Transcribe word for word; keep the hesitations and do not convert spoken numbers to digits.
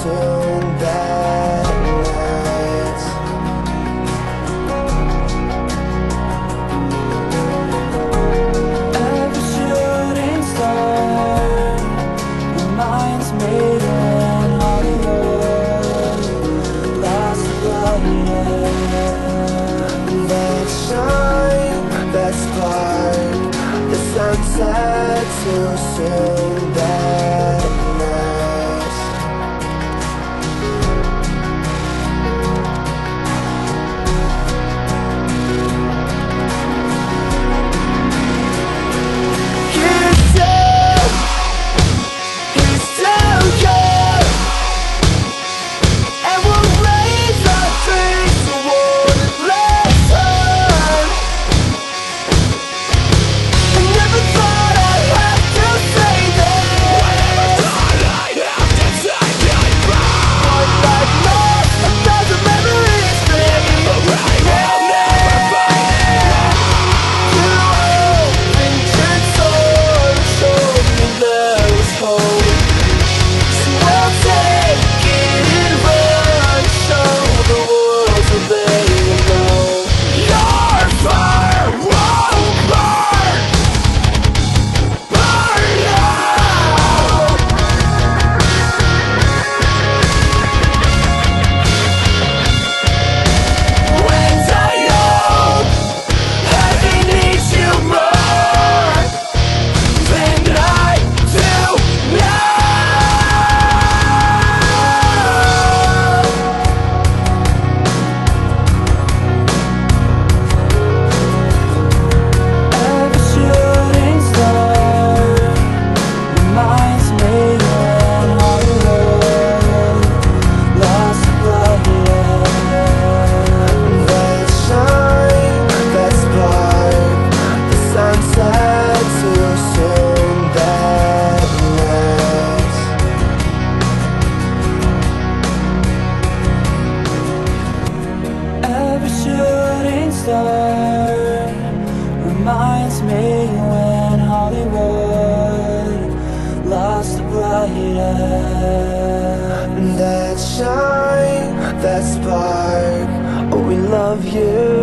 soon that night. Every shooting star reminds me when Hollywood lost the light. That shine, that spark, the sunset too soon that night. He's too, he's too good, and we'll raise our dreams toward the last time. I never thought I'd have to say this. I never thought I'd have to say goodbye. One life lost, a thousand memories made. But I will never find it. You opened your door, showed me there was hope. So I'll take it and run, show the world so they will know. Your fire won't burn, burn out. When I hope heaven needs you more than I do now. Every shooting star reminds me when Hollywood lost the light. That shine, that spark, the sunset too soon that night. Every shooting star reminds me when Hollywood lost the light. That shine, that spark, oh we love you.